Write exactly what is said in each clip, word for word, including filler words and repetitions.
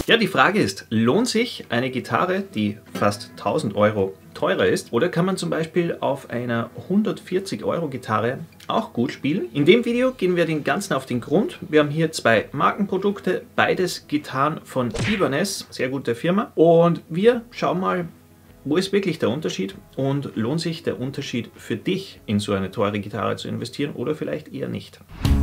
Ja, die Frage ist, lohnt sich eine Gitarre, die fast tausend Euro teurer ist, oder kann man zum Beispiel auf einer hundertvierzig Euro Gitarre auch gut spielen? In dem Video gehen wir den Ganzen auf den Grund. Wir haben hier zwei Markenprodukte, beides Gitarren von Ibanez, sehr gute Firma, und wir schauen mal, wo ist wirklich der Unterschied und lohnt sich der Unterschied für dich, in so eine teure Gitarre zu investieren oder vielleicht eher nicht.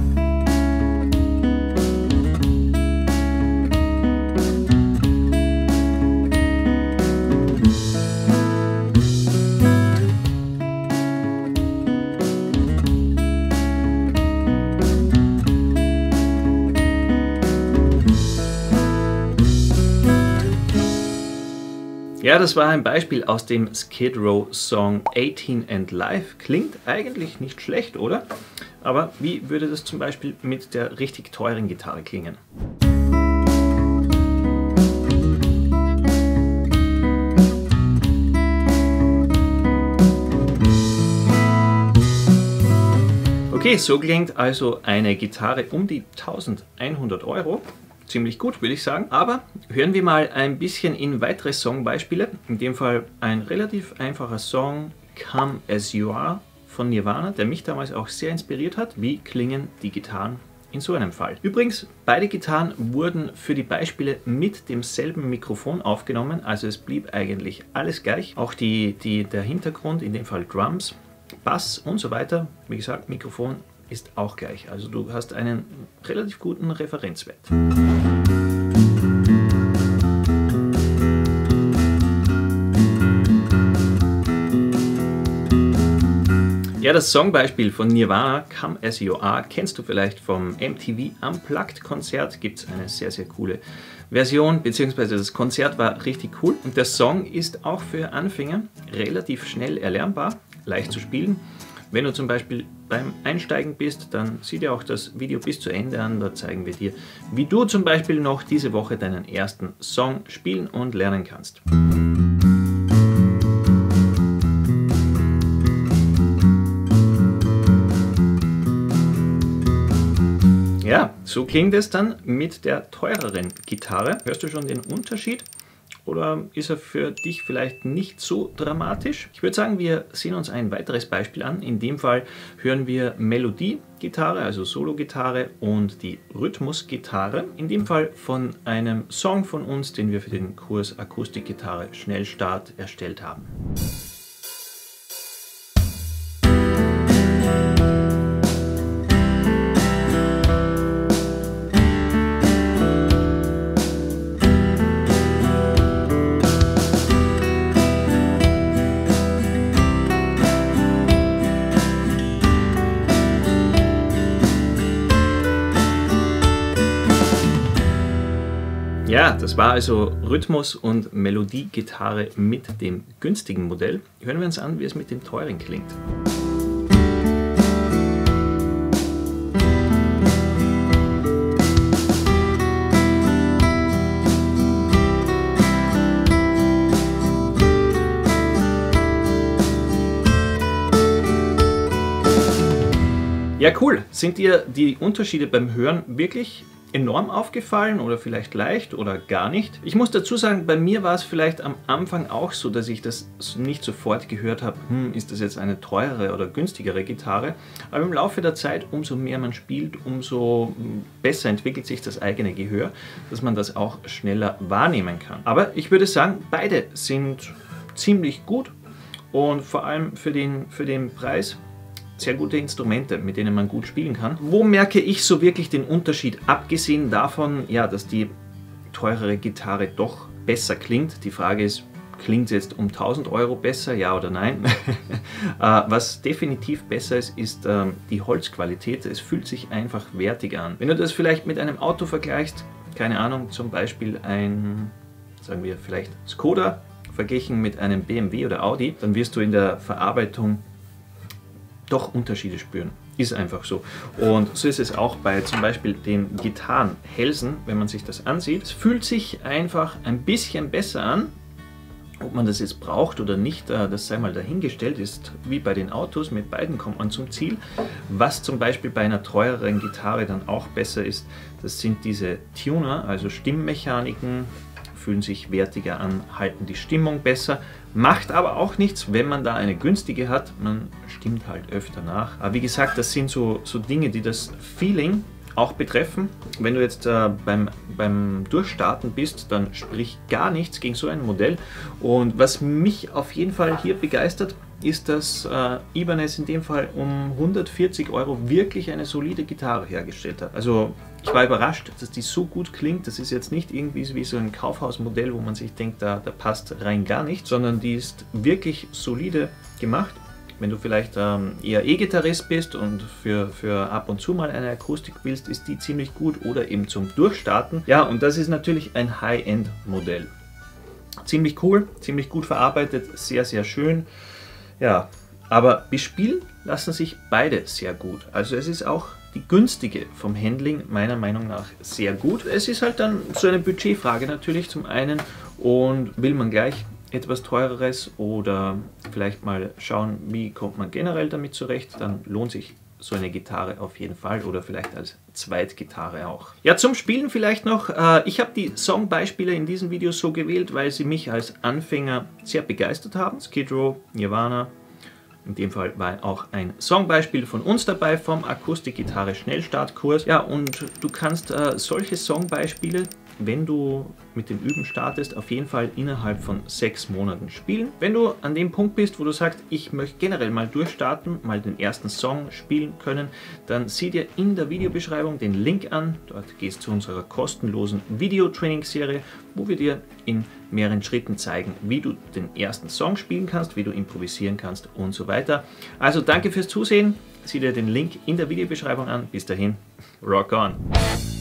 Ja, das war ein Beispiel aus dem Skid Row Song achtzehn and Live. Klingt eigentlich nicht schlecht, oder? Aber wie würde das zum Beispiel mit der richtig teuren Gitarre klingen? Okay, so klingt also eine Gitarre um die eintausendeinhundert Euro. Ziemlich gut, würde ich sagen. Aber hören wir mal ein bisschen in weitere Songbeispiele. In dem Fall ein relativ einfacher Song, Come As You Are von Nirvana, der mich damals auch sehr inspiriert hat. Wie klingen die Gitarren in so einem Fall? Übrigens, beide Gitarren wurden für die Beispiele mit demselben Mikrofon aufgenommen. Also es blieb eigentlich alles gleich. Auch die, die, der Hintergrund, in dem Fall Drums, Bass und so weiter. Wie gesagt, Mikrofon ist auch gleich. Also du hast einen relativ guten Referenzwert. Ja, das Songbeispiel von Nirvana, Come As You Are, kennst du vielleicht vom M T V Unplugged Konzert. Gibt es eine sehr, sehr coole Version, beziehungsweise das Konzert war richtig cool. Und der Song ist auch für Anfänger relativ schnell erlernbar, leicht zu spielen. Wenn du zum Beispiel beim Einsteigen bist, dann sieh dir auch das Video bis zu Ende an. Da zeigen wir dir, wie du zum Beispiel noch diese Woche deinen ersten Song spielen und lernen kannst. Ja, so klingt es dann mit der teureren Gitarre. Hörst du schon den Unterschied? Oder ist er für dich vielleicht nicht so dramatisch? Ich würde sagen, wir sehen uns ein weiteres Beispiel an. In dem Fall hören wir Melodie-Gitarre, also Solo-Gitarre, und die Rhythmus-Gitarre. In dem Fall von einem Song von uns, den wir für den Kurs Akustikgitarre Schnellstart erstellt haben. Ja, das war also Rhythmus- und Melodie-Gitarre mit dem günstigen Modell. Hören wir uns an, wie es mit dem teuren klingt. Ja, cool. Sind dir die Unterschiede beim Hören wirklich enorm aufgefallen oder vielleicht leicht oder gar nicht? Ich muss dazu sagen, bei mir war es vielleicht am Anfang auch so, dass ich das nicht sofort gehört habe, hm, ist das jetzt eine teurere oder günstigere Gitarre? Aber im Laufe der Zeit, umso mehr man spielt, umso besser entwickelt sich das eigene Gehör, dass man das auch schneller wahrnehmen kann. Aber ich würde sagen, beide sind ziemlich gut und vor allem für den, für den Preis sehr gute Instrumente, mit denen man gut spielen kann. Wo merke ich so wirklich den Unterschied? Abgesehen davon, ja, dass die teurere Gitarre doch besser klingt. Die Frage ist, klingt es jetzt um tausend Euro besser, ja oder nein? Was definitiv besser ist, ist ähm, die Holzqualität. Es fühlt sich einfach wertig an. Wenn du das vielleicht mit einem Auto vergleichst, keine Ahnung, zum Beispiel ein, sagen wir vielleicht Skoda, verglichen mit einem B M W oder Audi, dann wirst du in der Verarbeitung doch Unterschiede spüren. Ist einfach so. Und so ist es auch bei zum Beispiel den Gitarrenhälsen, wenn man sich das ansieht. Es fühlt sich einfach ein bisschen besser an, Ob man das jetzt braucht oder nicht, das sei mal dahingestellt, ist wie bei den Autos, mit beiden kommt man zum Ziel. Was zum Beispiel bei einer teureren Gitarre dann auch besser ist, das sind diese Tuner, also Stimmmechaniken, fühlen sich wertiger an, halten die Stimmung besser, macht aber auch nichts, wenn man da eine günstige hat, man stimmt halt öfter nach. Aber wie gesagt, das sind so, so Dinge, die das Feeling auch betreffen. Wenn du jetzt äh, beim, beim Durchstarten bist, dann sprich gar nichts gegen so ein Modell. Und was mich auf jeden Fall hier begeistert, ist, dass äh, Ibanez in dem Fall um hundertvierzig Euro wirklich eine solide Gitarre hergestellt hat. Also ich war überrascht, dass die so gut klingt. Das ist jetzt nicht irgendwie wie so ein Kaufhausmodell, wo man sich denkt, da, da passt rein gar nichts, sondern die ist wirklich solide gemacht. Wenn du vielleicht ähm, eher E-Gitarrist bist und für, für ab und zu mal eine Akustik willst, ist die ziemlich gut oder eben zum Durchstarten. Ja, und das ist natürlich ein High-End-Modell. Ziemlich cool, ziemlich gut verarbeitet, sehr, sehr schön. Ja, aber bespielen lassen sich beide sehr gut. Also es ist auch die günstige vom Handling meiner Meinung nach sehr gut. Es ist halt dann so eine Budgetfrage natürlich zum einen, und will man gleich etwas teureres oder vielleicht mal schauen, wie kommt man generell damit zurecht, dann lohnt sich so eine Gitarre auf jeden Fall oder vielleicht als Zweitgitarre auch. Ja, zum Spielen vielleicht noch. Ich habe die Songbeispiele in diesem Video so gewählt, weil sie mich als Anfänger sehr begeistert haben. Skid Row, Nirvana. In dem Fall war auch ein Songbeispiel von uns dabei vom Akustikgitarre Schnellstartkurs. Ja, und du kannst äh, solche Songbeispiele, wenn du mit dem Üben startest, auf jeden Fall innerhalb von sechs Monaten spielen. Wenn du an dem Punkt bist, wo du sagst, ich möchte generell mal durchstarten, mal den ersten Song spielen können, dann sieh dir in der Videobeschreibung den Link an. Dort gehst du zu unserer kostenlosen Video-Training-Serie, wo wir dir in mehreren Schritten zeigen, wie du den ersten Song spielen kannst, wie du improvisieren kannst und so weiter. Also danke fürs Zusehen. Sieh dir den Link in der Videobeschreibung an. Bis dahin, rock on!